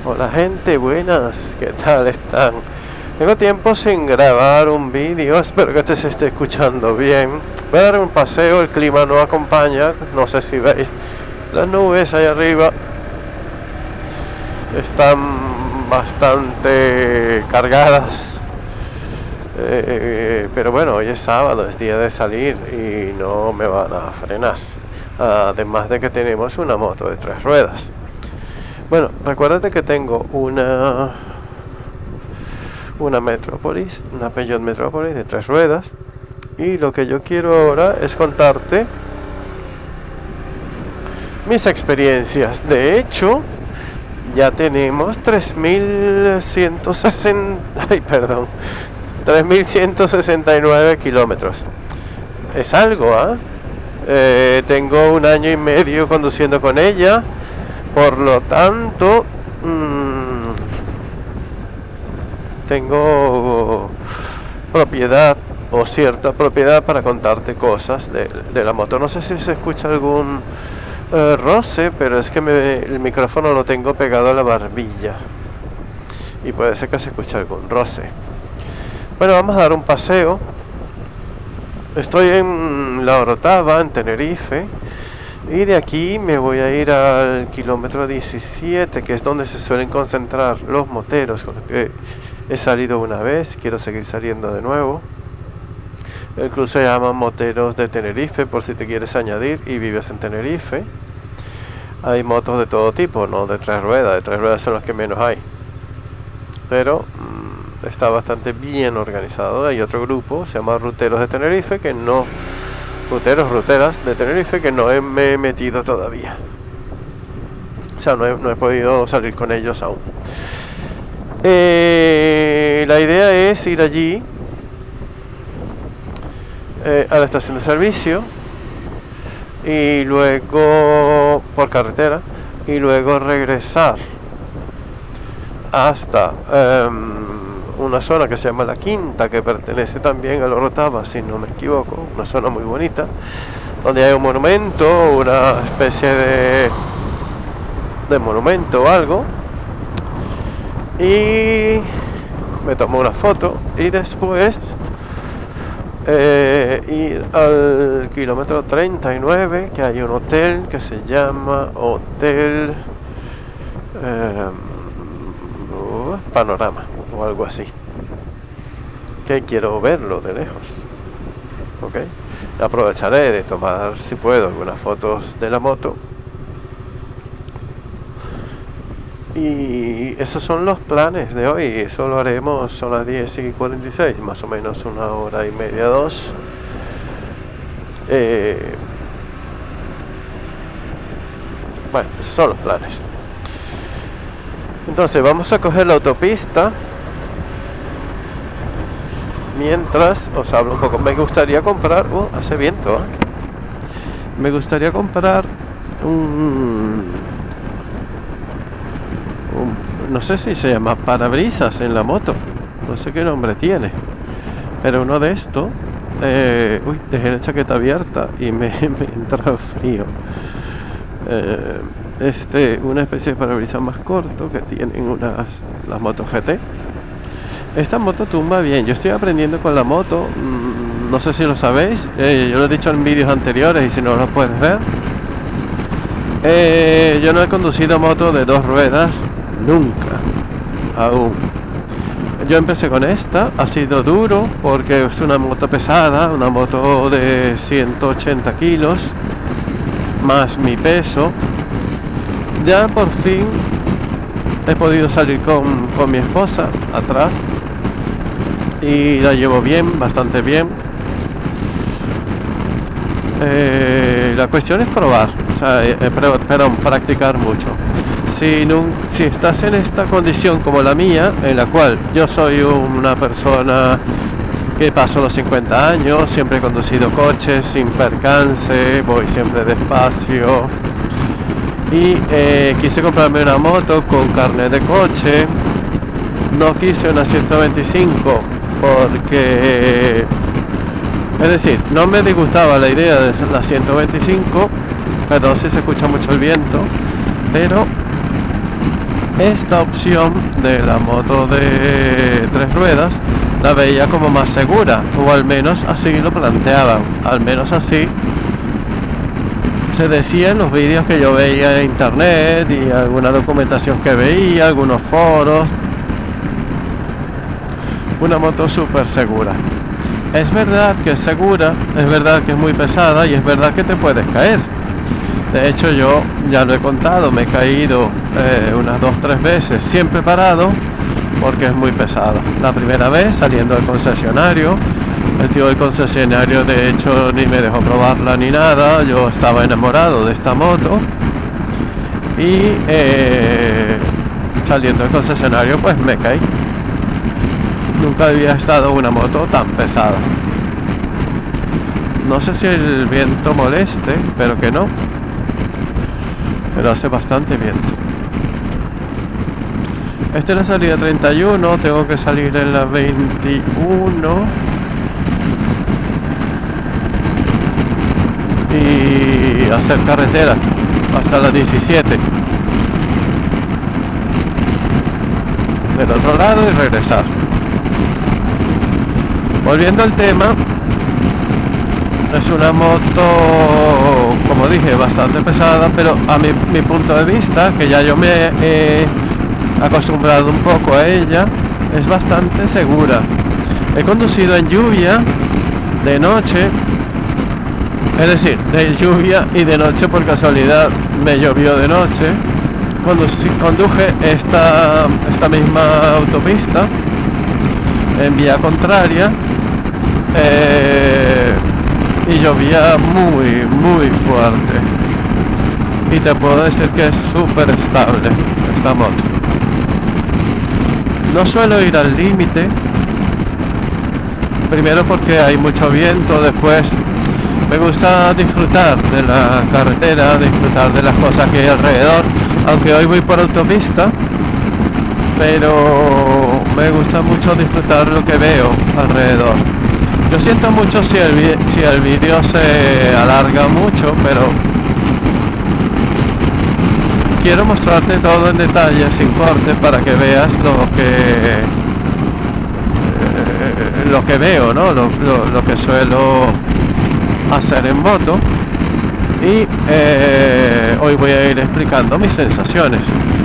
Hola gente, buenas, ¿qué tal están? Tengo tiempo sin grabar un vídeo, espero que se esté escuchando bien. Voy a dar un paseo, el clima no acompaña, no sé si veis las nubes ahí arriba. Están bastante cargadas. Pero bueno, hoy es sábado, es día de salir y no me van a frenar. Además de que tenemos una moto de 3 ruedas. Bueno, recuérdate que tengo una Metropolis, una Peugeot Metropolis de 3 ruedas. Y lo que yo quiero ahora es contarte mis experiencias. De hecho, ya tenemos 3.169 kilómetros. Es algo, tengo 1 año y medio conduciendo con ella. Por lo tanto, tengo propiedad o cierta propiedad para contarte cosas de la moto. No sé si se escucha algún roce, pero es que el micrófono lo tengo pegado a la barbilla y puede ser que se escuche algún roce. Bueno, vamos a dar un paseo. Estoy en La Orotava, en Tenerife. Y de aquí me voy a ir al kilómetro 17, que es donde se suelen concentrar los moteros con los que he salido una vez. Quiero seguir saliendo de nuevo. El club se llama Moteros de Tenerife, por si te quieres añadir y vives en Tenerife. Hay motos de todo tipo, no de 3 ruedas. De 3 ruedas son las que menos hay. Pero está bastante bien organizado. Hay otro grupo, se llama Ruteros de Tenerife, que no... ruteras de Tenerife, que no me he metido todavía. O sea, no he podido salir con ellos aún. La idea es ir allí a la estación de servicio y luego por carretera y luego regresar hasta una zona que se llama La Quinta, que pertenece también a La Orotava, si no me equivoco, una zona muy bonita, donde hay un monumento, una especie de monumento o algo, y me tomo una foto y después ir al kilómetro 39, que hay un hotel que se llama Hotel Panorama o algo así, que quiero verlo de lejos. Ok, aprovecharé de tomar, si puedo, algunas fotos de la moto. Y esos son los planes de hoy. Eso lo haremos, son las 10:46, más o menos 1 hora y media, 2. Bueno, esos son los planes. Entonces vamos a coger la autopista. Mientras os hablo un poco, me gustaría comprar... hace viento, me gustaría comprar no sé si se llama parabrisas en la moto. No sé qué nombre tiene. Pero uno de estos... dejé la chaqueta abierta y me entra frío. Una especie de parabrisas más corto que tienen las motos GT. Esta moto tumba bien. Yo estoy aprendiendo con la moto. No sé si lo sabéis. Yo lo he dicho en vídeos anteriores y si no lo puedes ver. Yo no he conducido moto de 2 ruedas nunca. Aún. Yo empecé con esta. Ha sido duro porque es una moto pesada. Una moto de 180 kilos. Más mi peso. Ya por fin he podido salir con mi esposa atrás y la llevo bien, bastante bien. La cuestión es probar, o sea, practicar mucho. Si estás en esta condición como la mía, en la cual yo soy una persona que paso los 50 años, siempre he conducido coches sin percance, voy siempre despacio. Y quise comprarme una moto con carnet de coche. No quise una 125 porque... Es decir, no me disgustaba la idea de la 125. Perdón si se escucha mucho el viento. Pero esta opción de la moto de 3 ruedas la veía como más segura, o al menos así lo planteaban, al menos así se decía en los vídeos que yo veía en internet y alguna documentación que veía, algunos foros. Una moto súper segura. Es verdad que es segura, es verdad que es muy pesada y es verdad que te puedes caer. De hecho, yo ya lo he contado, me he caído unas 2-3 veces, siempre parado, porque es muy pesada. La primera vez saliendo del concesionario, el tío del concesionario de hecho ni me dejó probarla ni nada, yo estaba enamorado de esta moto y saliendo del concesionario pues me caí. Nunca había estado en una moto tan pesada. No sé si el viento moleste, pero que no. Pero hace bastante viento. Esta es la salida 31, tengo que salir en la 21 y hacer carretera hasta la 17 del otro lado y regresar. Volviendo al tema, es una moto, como dije, bastante pesada, pero a mi punto de vista, que ya yo me he acostumbrado un poco a ella, es bastante segura. He conducido en lluvia, de noche, es decir, de lluvia y de noche, por casualidad me llovió de noche. Conduje esta misma autopista en vía contraria y llovía muy fuerte, y te puedo decir que es súper estable esta moto. No suelo ir al límite, primero porque hay mucho viento, después me gusta disfrutar de la carretera, disfrutar de las cosas que hay alrededor, aunque hoy voy por autopista, pero me gusta mucho disfrutar lo que veo alrededor. Yo siento mucho si el vídeo se alarga mucho, pero quiero mostrarte todo en detalle, sin corte, para que veas lo que veo, ¿no? Lo que suelo hacer en moto, y hoy voy a ir explicando mis sensaciones.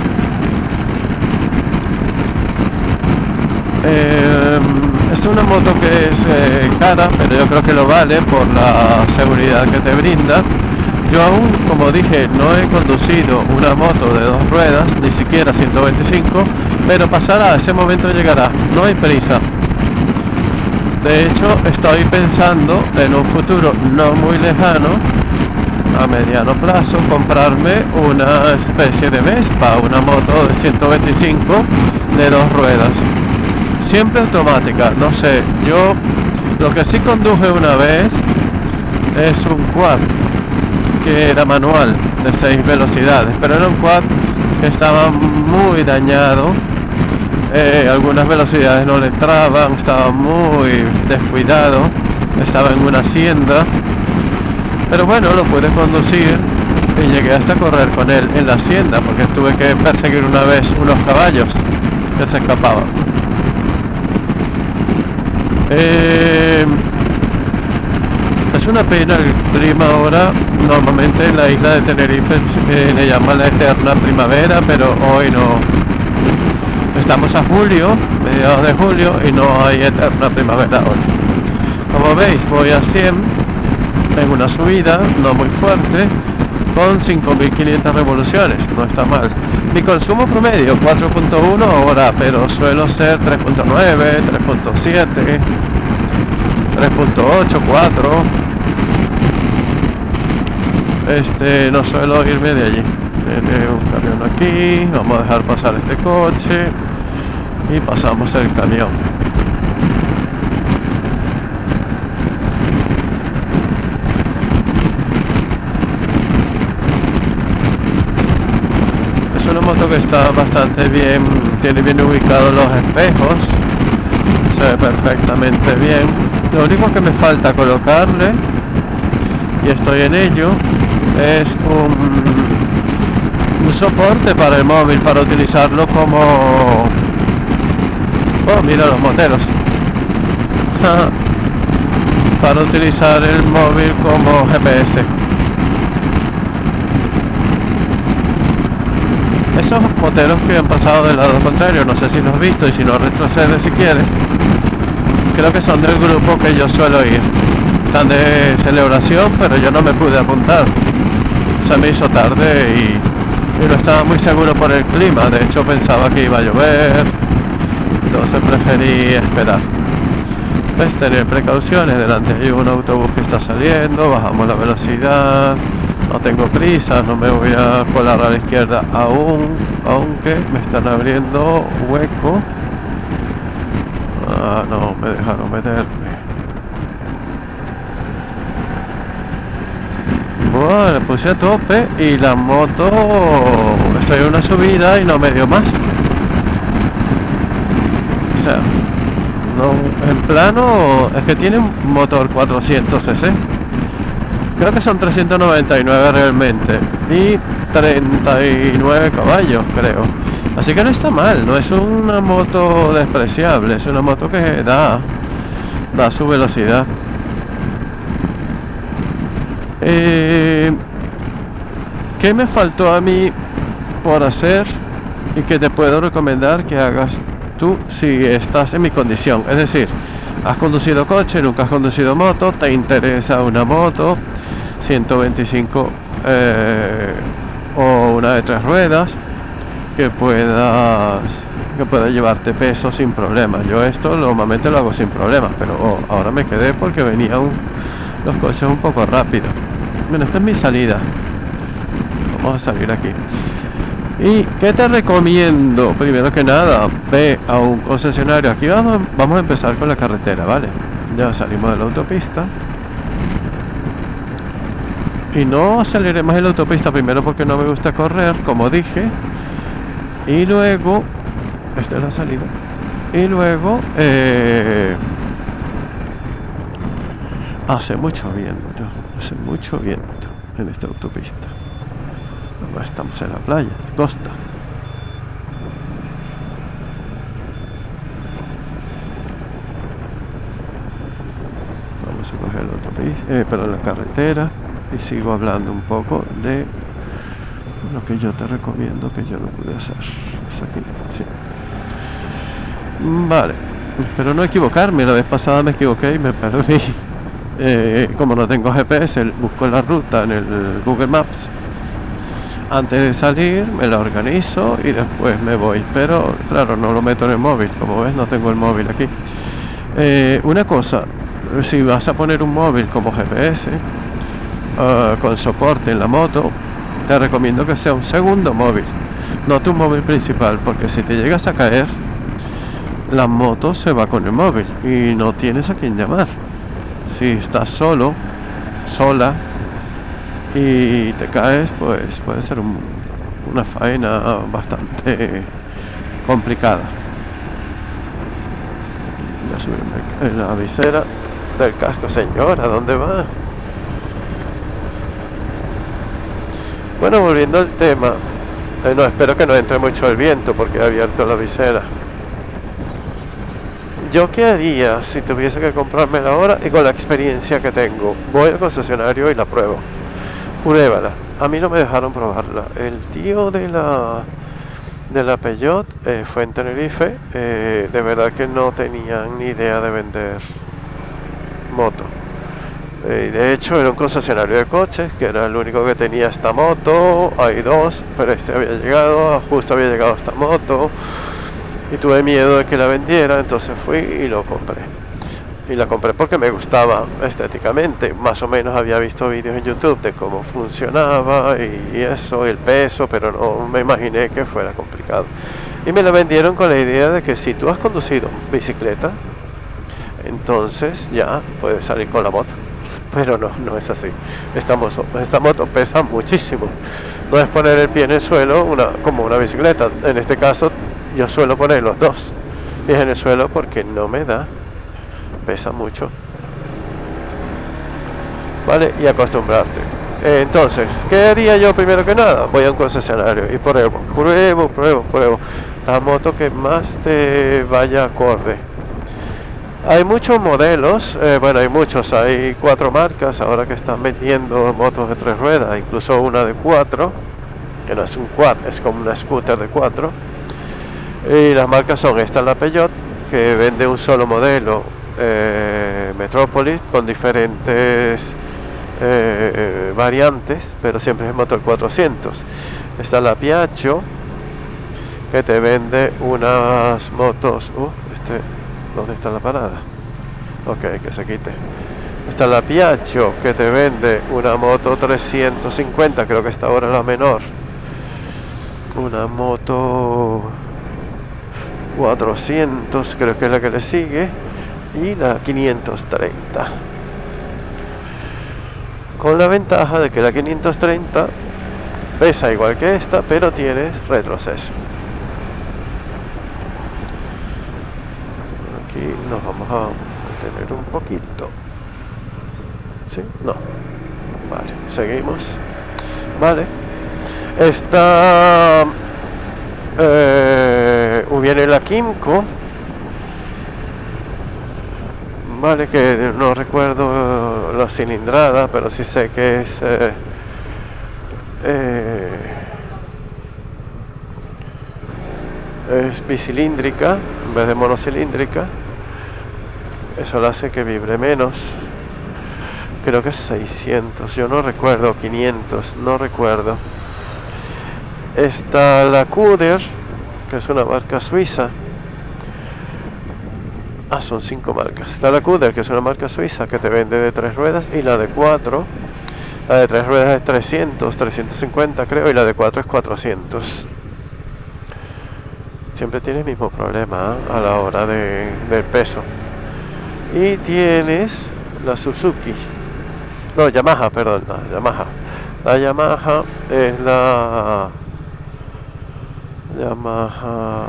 Es una moto que es cara, pero yo creo que lo vale por la seguridad que te brinda. Yo aún, como dije, no he conducido una moto de 2 ruedas, ni siquiera 125, pero pasará, ese momento llegará, no hay prisa. De hecho, estoy pensando en un futuro no muy lejano, a mediano plazo, comprarme una especie de Vespa, una moto de 125 de 2 ruedas. Siempre automática, no sé, yo lo que sí conduje una vez es un quad que era manual de 6 velocidades, pero era un quad que estaba muy dañado, algunas velocidades no le entraban, estaba muy descuidado, estaba en una hacienda, pero bueno, lo pude conducir y llegué hasta correr con él en la hacienda, porque tuve que perseguir una vez unos caballos que se escapaban. Es una pena el clima ahora. Normalmente en la isla de Tenerife le llaman la eterna primavera, pero hoy no. Estamos a julio, mediados de julio, y no hay eterna primavera hoy. Como veis, voy a 100 en una subida no muy fuerte, con 5.500 revoluciones, no está mal. Mi consumo promedio 4.1 hora, pero suelo ser 3.9, 3.7, 3.8, 4. No suelo irme de allí. Viene un camión aquí, vamos a dejar pasar este coche y pasamos el camión. Es una moto que está bastante bien, tiene bien ubicados los espejos, se ve perfectamente bien. Lo único que me falta colocarle, y estoy en ello, es un soporte para el móvil, para utilizarlo como... Oh, mira los moteros. Para utilizar el móvil como GPS. Esos moteros que han pasado del lado contrario, no sé si los has visto, y si no, retrocede si quieres. Creo que son del grupo que yo suelo ir. Están de celebración, pero yo no me pude apuntar. Se me hizo tarde y no estaba muy seguro por el clima. De hecho pensaba que iba a llover, entonces preferí esperar. Pues tener precauciones. Delante hay un autobús que está saliendo, bajamos la velocidad. No tengo prisa, no me voy a colar a la izquierda aún, aunque me están abriendo hueco. Ah, no, me dejaron meterme. Bueno, le puse a tope y la moto... Estoy en una subida y no me dio más. O sea, no, en plano es que tiene un motor 400 cc. Creo que son 399 realmente y 39 caballos, creo. Así que no está mal, no es una moto despreciable, es una moto que da su velocidad. ¿Qué me faltó a mí por hacer y que te puedo recomendar que hagas tú si estás en mi condición? Es decir, has conducido coche, nunca has conducido moto, te interesa una moto 125 o una de 3 ruedas que pueda llevarte peso sin problemas. Yo esto normalmente lo hago sin problemas, pero ahora me quedé porque venían los coches un poco rápido. Bueno, esta es mi salida. Vamos a salir aquí. ¿Y qué te recomiendo? Primero que nada, ve a un concesionario. Aquí vamos a empezar con la carretera, ¿vale? Ya salimos de la autopista. Y no aceleremos en la autopista, primero porque no me gusta correr, como dije. Y luego, esta es la salida. Y luego, hace mucho viento en esta autopista. Estamos en la playa, costa. Vamos a coger la autopista, pero la carretera. Y sigo hablando un poco de lo que yo te recomiendo que yo no pude hacer. ¿Es aquí? Sí. Vale. Espero no equivocarme. La vez pasada me equivoqué y me perdí. Como no tengo GPS, busco la ruta en el Google Maps. Antes de salir me la organizo y después me voy. Pero claro, no lo meto en el móvil. Como ves, no tengo el móvil aquí. Una cosa, si vas a poner un móvil como GPS... con soporte en la moto, te recomiendo que sea un segundo móvil, no tu móvil principal, porque si te llegas a caer, la moto se va con el móvil y no tienes a quien llamar. Si estás sola y te caes, pues puede ser una faena bastante complicada. Voy a subirme en la visera del casco. Señora, ¿dónde va? Bueno, volviendo al tema, no, espero que no entre mucho el viento porque he abierto la visera. ¿Yo qué haría si tuviese que comprármela ahora y con la experiencia que tengo? Voy al concesionario y la pruebo. Pruébala. A mí no me dejaron probarla. El tío de la Peugeot fue en Tenerife. De verdad que no tenían ni idea de vender moto. De hecho era un concesionario de coches que era el único que tenía esta moto. Hay dos, pero este había llegado, justo había llegado esta moto y tuve miedo de que la vendiera, entonces fui y lo compré. Y la compré porque me gustaba estéticamente, más o menos había visto vídeos en YouTube de cómo funcionaba y eso, el peso, pero no me imaginé que fuera complicado. Y me la vendieron con la idea de que si tú has conducido bicicleta, entonces ya puedes salir con la moto. Pero no es así. Esta moto pesa muchísimo. No es poner el pie en el suelo como una bicicleta. En este caso yo suelo poner los dos pies en el suelo porque no me da. Pesa mucho. Vale, y acostumbrarte. Entonces, ¿qué haría yo primero que nada? Voy a un concesionario y pruebo la moto que más te vaya acorde. Hay muchos modelos, bueno, hay 4 marcas ahora que están vendiendo motos de 3 ruedas, incluso una de 4, que no es un quad, es como una scooter de 4. Y las marcas son esta, la Peugeot, que vende un solo modelo, Metropolis, con diferentes variantes, pero siempre es motor 400. Está la Piaggio, que te vende unas motos, ¿dónde está la parada? Ok, que se quite. Está la Piaggio, que te vende una moto 350, creo que esta ahora es la menor. Una moto 400, creo que es la que le sigue. Y la 530. Con la ventaja de que la 530 pesa igual que esta, pero tienes retroceso. Aquí nos vamos a detener un poquito. ¿Sí? No. Vale, seguimos. Vale. Esta viene la Kymco. Vale, que no recuerdo la cilindrada, pero sí sé que es bicilíndrica en vez de monocilíndrica. Eso lo hace que vibre menos. Creo que es 600, yo no recuerdo, 500, no recuerdo. Está la Cuder, que es una marca suiza. Son 5 marcas. Está la Cuder, que es una marca suiza que te vende de 3 ruedas, y la de 4. La de 3 ruedas es 300, 350 creo, y la de 4 es 400. Siempre tienes el mismo problema a la hora del peso. Y tienes la Suzuki. No, Yamaha, perdón, la Yamaha. La Yamaha es la Yamaha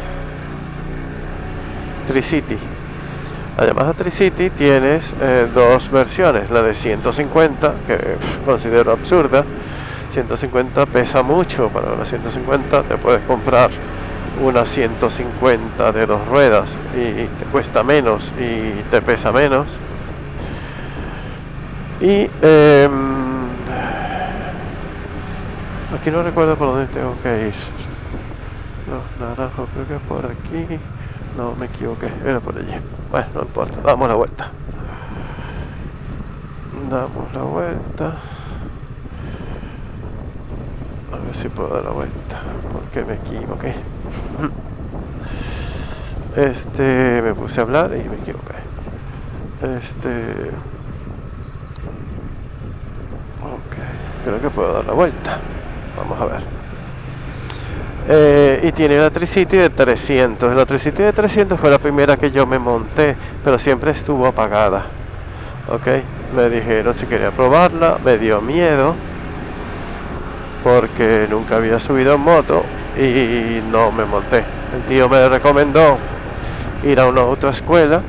Tricity. La Yamaha Tricity tienes 2 versiones, la de 150, que considero absurda. 150 pesa mucho, para una 150 te puedes comprar una 150 de 2 ruedas y te cuesta menos y te pesa menos. Y aquí no recuerdo por dónde tengo que ir. Los naranjos, creo que es por aquí. No, me equivoqué, era por allí. Bueno, no importa, damos la vuelta. Damos la vuelta. A ver si puedo dar la vuelta, porque me equivoqué. Me puse a hablar y me equivoqué. Ok, creo que puedo dar la vuelta. Vamos a ver. Y tiene la Tricity de 300. La Tricity de 300 fue la primera que yo me monté, pero siempre estuvo apagada. Ok, me dijeron si quería probarla, me dio miedo porque nunca había subido en moto y no me monté. El tío me recomendó ir a una autoescuela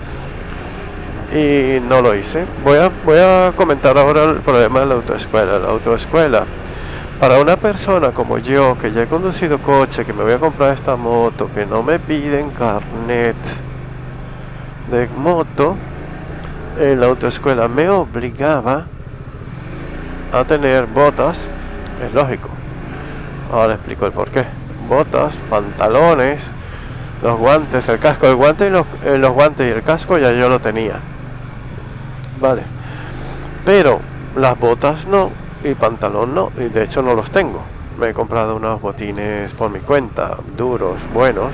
y no lo hice. Voy a comentar ahora el problema de la autoescuela. La autoescuela, para una persona como yo, que ya he conducido coche, que me voy a comprar esta moto, que no me piden carnet de moto, la autoescuela me obligaba a tener botas, es lógico. Ahora explico el porqué. Botas, pantalones, los guantes, el casco, el guante y los guantes y el casco ya yo lo tenía. Vale. Pero las botas no, y pantalón no, y de hecho no los tengo. Me he comprado unos botines por mi cuenta, duros, buenos,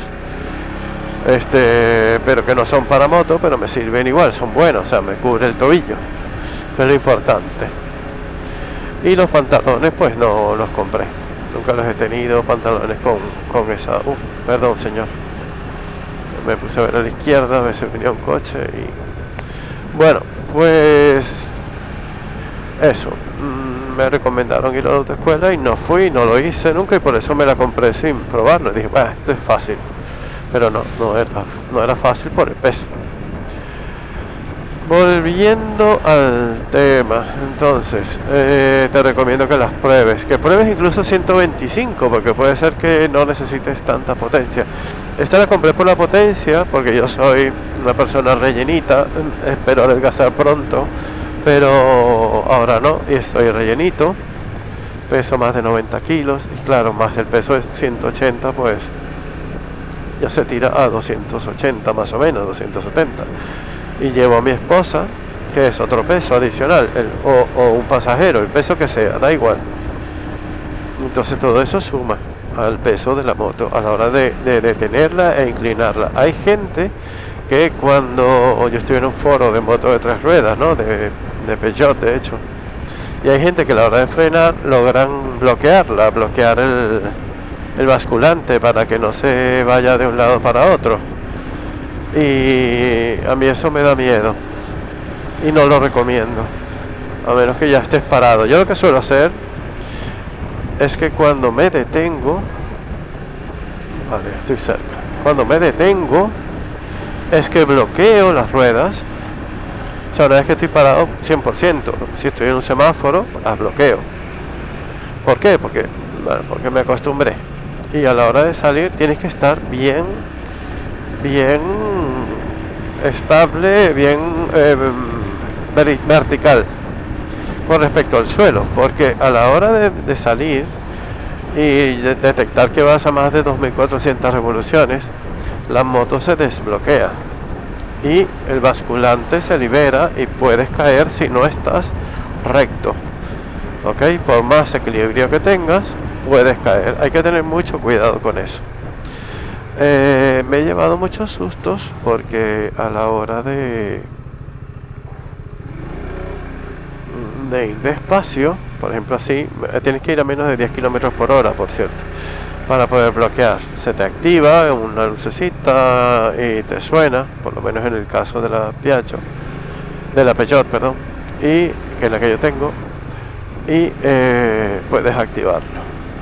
pero que no son para moto, pero me sirven igual, son buenos, o sea, me cubre el tobillo, que es lo importante. Y los pantalones pues no los compré, nunca los he tenido, pantalones con esa... perdón señor, me puse a ver a la izquierda, a veces venía un coche y... Bueno, pues... eso, me recomendaron ir a la autoescuela y no fui, no lo hice nunca, y por eso me la compré sin probarlo. Dije, bueno, esto es fácil, pero no era fácil por el peso. Volviendo al tema, entonces, te recomiendo que las pruebes, que pruebes incluso 125, porque puede ser que no necesites tanta potencia. Esta la compré por la potencia, porque yo soy una persona rellenita, espero adelgazar pronto, pero ahora no, y estoy rellenito, peso más de 90 kilos, y claro, más el peso es 180, pues ya se tira a 280 más o menos, 270. Y llevo a mi esposa, que es otro peso adicional, o un pasajero, el peso que sea, da igual. Entonces todo eso suma al peso de la moto a la hora de detenerla e inclinarla. Hay gente que cuando yo estoy en un foro de moto de 3 ruedas, ¿no? de Peugeot de hecho, y hay gente que a la hora de frenar logran bloquear el basculante para que no se vaya de un lado para otro. Y a mí eso me da miedo y no lo recomiendo, a menos que ya estés parado. Yo lo que suelo hacer es que cuando me detengo, vale, estoy cerca, cuando me detengo es que bloqueo las ruedas. O sea, una vez que estoy parado 100%, si estoy en un semáforo, las bloqueo. ¿Por qué? Porque me acostumbré. Y a la hora de salir tienes que estar bien estable, bien vertical con respecto al suelo, porque a la hora de salir y detectar que vas a más de 2400 revoluciones, la moto se desbloquea y el basculante se libera y puedes caer si no estás recto. Ok, por más equilibrio que tengas, puedes caer. Hay que tener mucho cuidado con eso. Me he llevado muchos sustos porque a la hora de ir despacio, por ejemplo así, tienes que ir a menos de 10 kilómetros por hora, por cierto, para poder bloquear. Se te activa una lucecita y te suena, por lo menos en el caso de la Peugeot, perdón, y que es la que yo tengo, y puedes activarlo.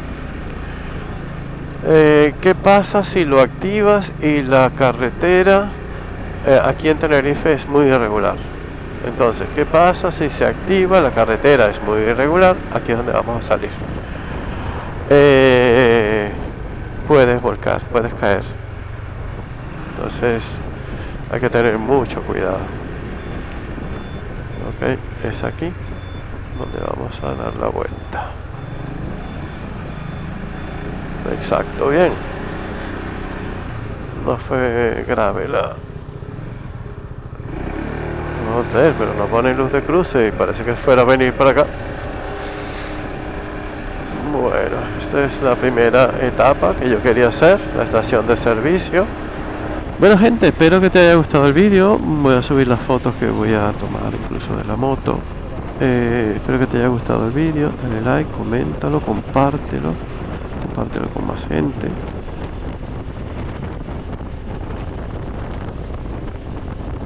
¿Qué pasa si lo activas y la carretera aquí en Tenerife es muy irregular? Entonces, ¿qué pasa si se activa, la carretera es muy irregular? Aquí es donde vamos a salir. Puedes volcar, puedes caer. Entonces, hay que tener mucho cuidado. Ok, es aquí donde vamos a dar la vuelta. Exacto, bien. No fue grave la... No sé, pero no pone luz de cruce y parece que fuera a venir para acá. Bueno, esta es la primera etapa que yo quería hacer, la estación de servicio. Bueno gente, espero que te haya gustado el vídeo. Voy a subir las fotos que voy a tomar incluso de la moto. Espero que te haya gustado el vídeo. Dale like, coméntalo, compártelo con más gente.